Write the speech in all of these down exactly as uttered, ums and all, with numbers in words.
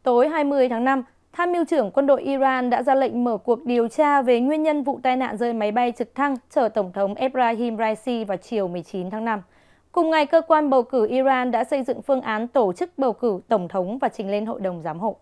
Tối hai mươi tháng năm, Tham mưu trưởng quân đội Iran đã ra lệnh mở cuộc điều tra về nguyên nhân vụ tai nạn rơi máy bay trực thăng chở Tổng thống Ebrahim Raisi vào chiều mười chín tháng năm. Cùng ngày, cơ quan bầu cử Iran đã xây dựng phương án tổ chức bầu cử Tổng thống và trình lên Hội đồng Giám hộ.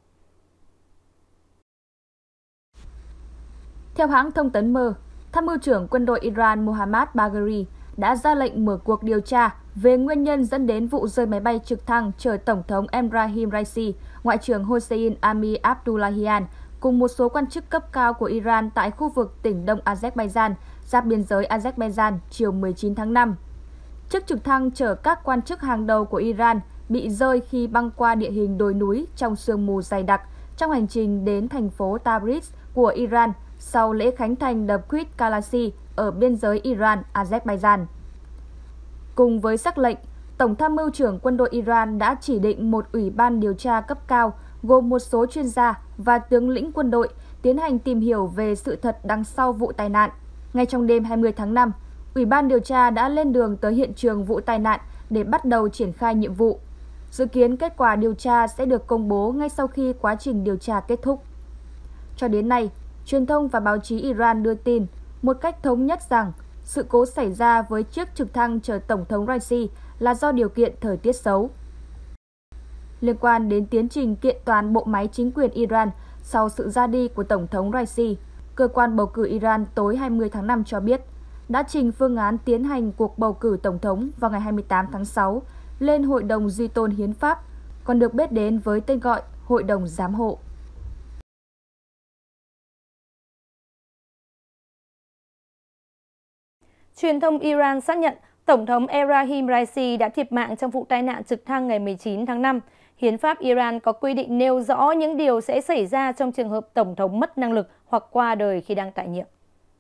Theo hãng thông tấn mơ, Tham mưu trưởng quân đội Iran Mohammad Bagheri đã ra lệnh mở cuộc điều tra về nguyên nhân dẫn đến vụ rơi máy bay trực thăng chở Tổng thống Ebrahim Raisi, Ngoại trưởng Hossein Ami-Abdullahian cùng một số quan chức cấp cao của Iran tại khu vực tỉnh Đông Azerbaijan, giáp biên giới Azerbaijan chiều mười chín tháng năm. Chiếc trực thăng chở các quan chức hàng đầu của Iran bị rơi khi băng qua địa hình đồi núi trong sương mù dày đặc trong hành trình đến thành phố Tabriz của Iran sau lễ khánh thành đập Quds Kalasi ở biên giới Iran-Azerbaijan. Cùng với sắc lệnh, Tổng tham mưu trưởng quân đội Iran đã chỉ định một ủy ban điều tra cấp cao gồm một số chuyên gia và tướng lĩnh quân đội tiến hành tìm hiểu về sự thật đằng sau vụ tai nạn. Ngay trong đêm hai mươi tháng năm, Ủy ban điều tra đã lên đường tới hiện trường vụ tai nạn để bắt đầu triển khai nhiệm vụ. Dự kiến kết quả điều tra sẽ được công bố ngay sau khi quá trình điều tra kết thúc. Cho đến nay, truyền thông và báo chí Iran đưa tin một cách thống nhất rằng sự cố xảy ra với chiếc trực thăng chở Tổng thống Raisi là do điều kiện thời tiết xấu. Liên quan đến tiến trình kiện toàn bộ máy chính quyền Iran sau sự ra đi của Tổng thống Raisi, cơ quan bầu cử Iran tối hai mươi tháng năm cho biết đã trình phương án tiến hành cuộc bầu cử Tổng thống vào ngày hai mươi tám tháng sáu lên Hội đồng Duy tôn Hiến pháp, còn được biết đến với tên gọi Hội đồng Giám hộ. Truyền thông Iran xác nhận Tổng thống Ebrahim Raisi đã thiệt mạng trong vụ tai nạn trực thăng ngày mười chín tháng năm. Hiến pháp Iran có quy định nêu rõ những điều sẽ xảy ra trong trường hợp Tổng thống mất năng lực hoặc qua đời khi đang tại nhiệm.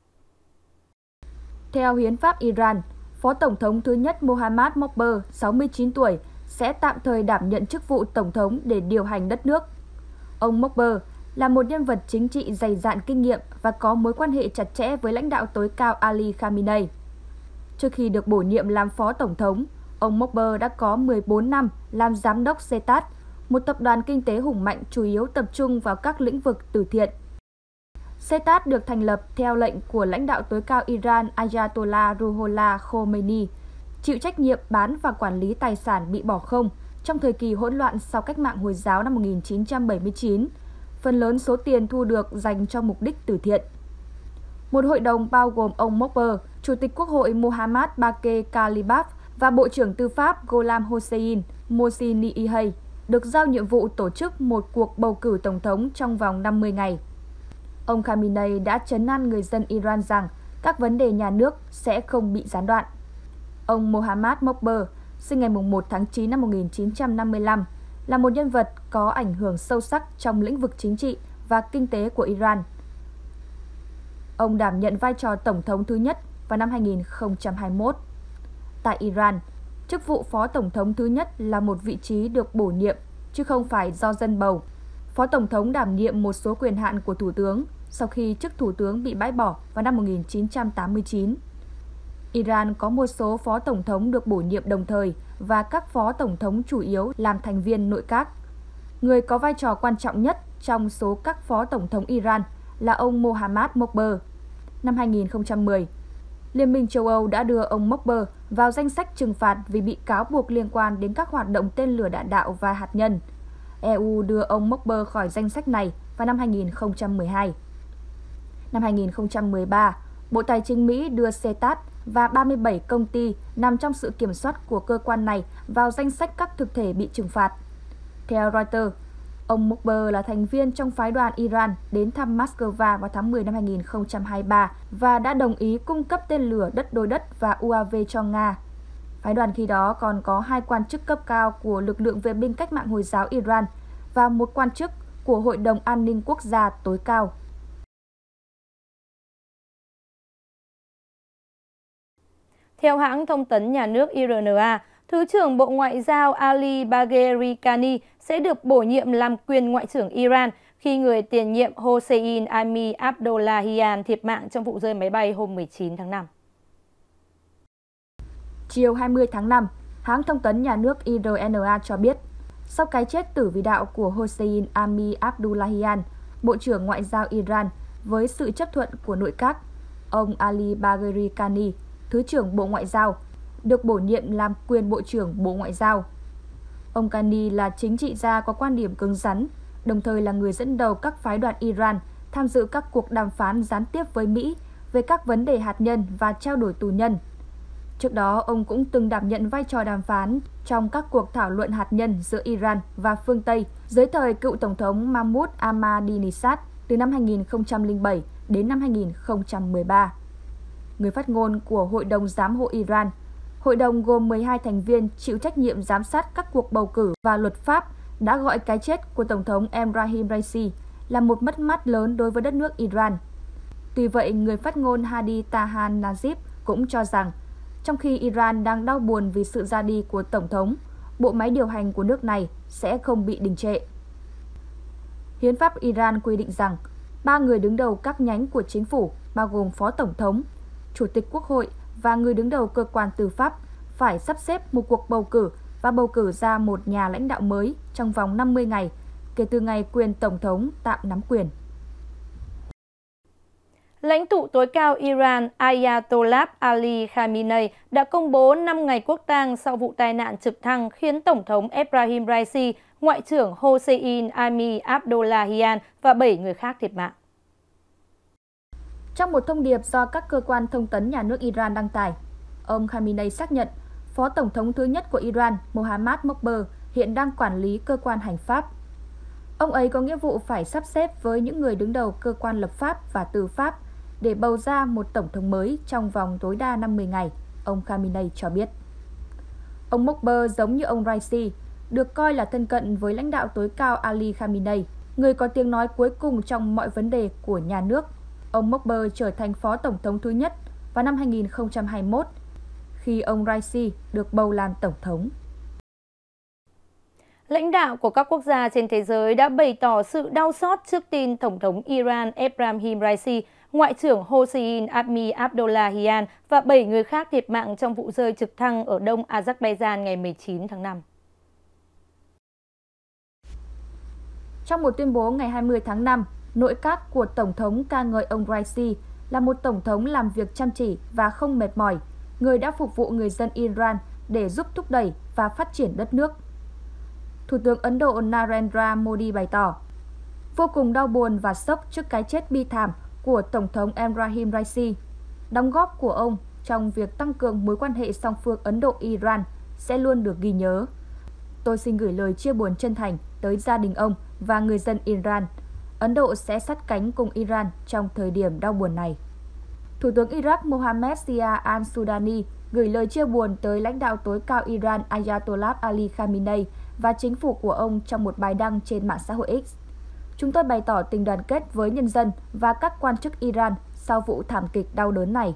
Theo Hiến pháp Iran, Phó Tổng thống thứ nhất Mohammad Mokber, sáu mươi chín tuổi, sẽ tạm thời đảm nhận chức vụ Tổng thống để điều hành đất nước. Ông Mokber là một nhân vật chính trị dày dạn kinh nghiệm và có mối quan hệ chặt chẽ với lãnh đạo tối cao Ali Khamenei. Trước khi được bổ nhiệm làm Phó Tổng thống, ông Mokber đã có mười bốn năm làm giám đốc Setat, một tập đoàn kinh tế hùng mạnh chủ yếu tập trung vào các lĩnh vực từ thiện. Setat được thành lập theo lệnh của lãnh đạo tối cao Iran Ayatollah Ruhollah Khomeini, chịu trách nhiệm bán và quản lý tài sản bị bỏ không trong thời kỳ hỗn loạn sau cách mạng Hồi giáo năm một nghìn chín trăm bảy mươi chín. Phần lớn số tiền thu được dành cho mục đích từ thiện. Một hội đồng bao gồm ông Mokber, Chủ tịch Quốc hội Mohammad Bagher Khalibaf và Bộ trưởng Tư pháp Gholam Hossein Mohseni-Ejei được giao nhiệm vụ tổ chức một cuộc bầu cử Tổng thống trong vòng năm mươi ngày. Ông Khamenei đã trấn an người dân Iran rằng các vấn đề nhà nước sẽ không bị gián đoạn. Ông Mohammad Mokber, sinh ngày một tháng chín năm một nghìn chín trăm năm mươi lăm, là một nhân vật có ảnh hưởng sâu sắc trong lĩnh vực chính trị và kinh tế của Iran. Ông đảm nhận vai trò Tổng thống thứ nhất vào năm hai nghìn không trăm hai mươi mốt. Tại Iran, chức vụ Phó Tổng thống thứ nhất là một vị trí được bổ nhiệm, chứ không phải do dân bầu. Phó Tổng thống đảm nhiệm một số quyền hạn của Thủ tướng sau khi chức Thủ tướng bị bãi bỏ vào năm một nghìn chín trăm tám mươi chín. Iran có một số Phó Tổng thống được bổ nhiệm đồng thời và các Phó Tổng thống chủ yếu làm thành viên nội các. Người có vai trò quan trọng nhất trong số các Phó Tổng thống Iran là ông Mohammad Mokber. Năm hai nghìn không trăm mười, Liên minh châu Âu đã đưa ông Mokber vào danh sách trừng phạt vì bị cáo buộc liên quan đến các hoạt động tên lửa đạn đạo và hạt nhân. e u đưa ông Mokber khỏi danh sách này vào năm hai nghìn không trăm mười hai. Năm hai nghìn không trăm mười ba, Bộ Tài chính Mỹ đưa Setat và ba mươi bảy công ty nằm trong sự kiểm soát của cơ quan này vào danh sách các thực thể bị trừng phạt. Theo Reuters, ông Mokber là thành viên trong phái đoàn Iran đến thăm Moscow vào tháng mười năm hai nghìn không trăm hai mươi ba và đã đồng ý cung cấp tên lửa đất đối đất và u a vê cho Nga. Phái đoàn khi đó còn có hai quan chức cấp cao của lực lượng vệ binh cách mạng Hồi giáo Iran và một quan chức của Hội đồng An ninh Quốc gia tối cao. Theo hãng thông tấn nhà nước I R N A, Thứ trưởng Bộ Ngoại giao Ali Bagheri Kani sẽ được bổ nhiệm làm quyền Ngoại trưởng Iran khi người tiền nhiệm Hossein Ami-Abdullahian thiệt mạng trong vụ rơi máy bay hôm mười chín tháng năm. Chiều hai mươi tháng năm, hãng thông tấn nhà nước I R N A cho biết, sau cái chết tử vì đạo của Hossein Ami Abdullahian, Bộ trưởng Ngoại giao Iran, với sự chấp thuận của nội các. Ông Ali Bagheri Kani, Thứ trưởng Bộ Ngoại giao, được bổ nhiệm làm quyền Bộ trưởng Bộ Ngoại giao. Ông Kani là chính trị gia có quan điểm cứng rắn, đồng thời là người dẫn đầu các phái đoàn Iran tham dự các cuộc đàm phán gián tiếp với Mỹ về các vấn đề hạt nhân và trao đổi tù nhân. Trước đó, ông cũng từng đảm nhận vai trò đàm phán trong các cuộc thảo luận hạt nhân giữa Iran và phương Tây dưới thời cựu Tổng thống Mahmoud Ahmadinejad từ năm hai nghìn không trăm lẻ bảy đến năm hai nghìn không trăm mười ba. Người phát ngôn của Hội đồng Giám hộ Iran, hội đồng gồm mười hai thành viên chịu trách nhiệm giám sát các cuộc bầu cử và luật pháp, đã gọi cái chết của Tổng thống Ebrahim Raisi là một mất mát lớn đối với đất nước Iran. Tuy vậy, người phát ngôn Hadi Tahan Najib cũng cho rằng, trong khi Iran đang đau buồn vì sự ra đi của Tổng thống, bộ máy điều hành của nước này sẽ không bị đình trệ. Hiến pháp Iran quy định rằng, ba người đứng đầu các nhánh của chính phủ, bao gồm Phó Tổng thống, Chủ tịch Quốc hội và người đứng đầu cơ quan tư pháp, phải sắp xếp một cuộc bầu cử và bầu cử ra một nhà lãnh đạo mới trong vòng năm mươi ngày, kể từ ngày quyền Tổng thống tạm nắm quyền. Lãnh tụ tối cao Iran Ayatollah Ali Khamenei đã công bố năm ngày quốc tang sau vụ tai nạn trực thăng khiến Tổng thống Ebrahim Raisi, Ngoại trưởng Hossein Ami Abdullahian và bảy người khác thiệt mạng. Trong một thông điệp do các cơ quan thông tấn nhà nước Iran đăng tải, ông Khamenei xác nhận Phó Tổng thống thứ nhất của Iran Mohammad Mokber hiện đang quản lý cơ quan hành pháp. Ông ấy có nghĩa vụ phải sắp xếp với những người đứng đầu cơ quan lập pháp và tư pháp để bầu ra một tổng thống mới trong vòng tối đa năm mươi ngày, ông Khamenei cho biết. Ông Mokber giống như ông Raisi, được coi là thân cận với lãnh đạo tối cao Ali Khamenei, người có tiếng nói cuối cùng trong mọi vấn đề của nhà nước. Ông Mokber trở thành Phó Tổng thống thứ nhất vào năm hai nghìn không trăm hai mươi mốt, khi ông Raisi được bầu làm Tổng thống. Lãnh đạo của các quốc gia trên thế giới đã bày tỏ sự đau xót trước tin Tổng thống Iran Ebrahim Raisi, Ngoại trưởng Hossein Ami Abdullahian và bảy người khác thiệt mạng trong vụ rơi trực thăng ở đông Azerbaijan ngày mười chín tháng năm. Trong một tuyên bố ngày hai mươi tháng năm, nội các của Tổng thống ca ngợi ông Raisi là một Tổng thống làm việc chăm chỉ và không mệt mỏi, người đã phục vụ người dân Iran để giúp thúc đẩy và phát triển đất nước. Thủ tướng Ấn Độ Narendra Modi bày tỏ vô cùng đau buồn và sốc trước cái chết bi thảm của Tổng thống Ebrahim Raisi. Đóng góp của ông trong việc tăng cường mối quan hệ song phương Ấn Độ-Iran sẽ luôn được ghi nhớ. Tôi xin gửi lời chia buồn chân thành tới gia đình ông và người dân Iran. Ấn Độ sẽ sát cánh cùng Iran trong thời điểm đau buồn này. Thủ tướng Iraq Mohammed Sia al-Sudani gửi lời chia buồn tới lãnh đạo tối cao Iran Ayatollah Ali Khamenei và chính phủ của ông trong một bài đăng trên mạng xã hội X. Chúng tôi bày tỏ tình đoàn kết với nhân dân và các quan chức Iran sau vụ thảm kịch đau đớn này.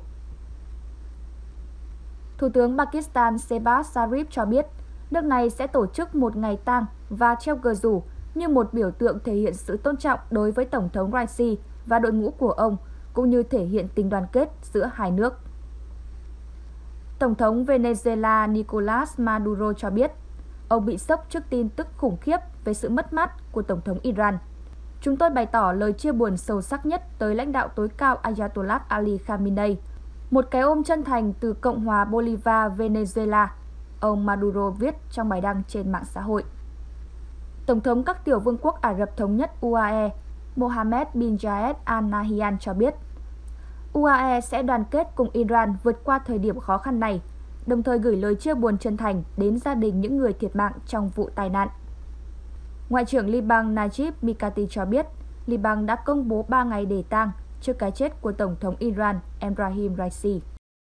Thủ tướng Pakistan Shehbaz Sharif cho biết, nước này sẽ tổ chức một ngày tang và treo cờ rủ như một biểu tượng thể hiện sự tôn trọng đối với Tổng thống Raisi và đội ngũ của ông, cũng như thể hiện tình đoàn kết giữa hai nước. Tổng thống Venezuela Nicolás Maduro cho biết, ông bị sốc trước tin tức khủng khiếp về sự mất mát của Tổng thống Iran. Chúng tôi bày tỏ lời chia buồn sâu sắc nhất tới lãnh đạo tối cao Ayatollah Ali Khamenei. Một cái ôm chân thành từ Cộng hòa Bolivar Venezuela, ông Maduro viết trong bài đăng trên mạng xã hội. Tổng thống các tiểu vương quốc Ả Rập Thống nhất U A E, Mohammed bin Zayed Al Nahyan cho biết, u a e sẽ đoàn kết cùng Iran vượt qua thời điểm khó khăn này, đồng thời gửi lời chia buồn chân thành đến gia đình những người thiệt mạng trong vụ tai nạn. Ngoại trưởng Liban Najib Mikati cho biết, Liban đã công bố ba ngày để tang trước cái chết của Tổng thống Iran Ebrahim Raisi.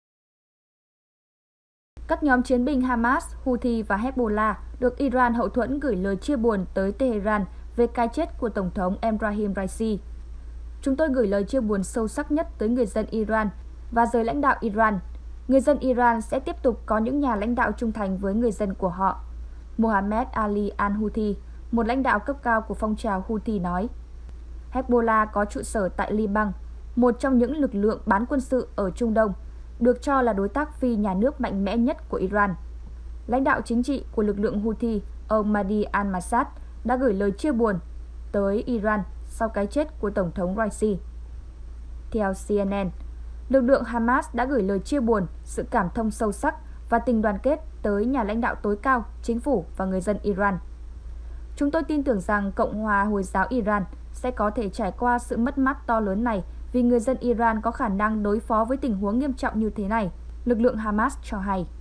Các nhóm chiến binh Hamas, Houthi và Hezbollah được Iran hậu thuẫn gửi lời chia buồn tới Tehran về cái chết của Tổng thống Ebrahim Raisi. Chúng tôi gửi lời chia buồn sâu sắc nhất tới người dân Iran và giới lãnh đạo Iran. Người dân Iran sẽ tiếp tục có những nhà lãnh đạo trung thành với người dân của họ. Mohammed Ali al-Houthi, một lãnh đạo cấp cao của phong trào Houthi nói. Hezbollah có trụ sở tại Liban, một trong những lực lượng bán quân sự ở Trung Đông, được cho là đối tác phi nhà nước mạnh mẽ nhất của Iran. Lãnh đạo chính trị của lực lượng Houthi ông Mahdi al-Masad đã gửi lời chia buồn tới Iran sau cái chết của Tổng thống Raisi. Theo C N N, lực lượng Hamas đã gửi lời chia buồn, sự cảm thông sâu sắc và tình đoàn kết tới nhà lãnh đạo tối cao, chính phủ và người dân Iran. Chúng tôi tin tưởng rằng Cộng hòa Hồi giáo Iran sẽ có thể trải qua sự mất mát to lớn này vì người dân Iran có khả năng đối phó với tình huống nghiêm trọng như thế này, lực lượng Hamas cho hay.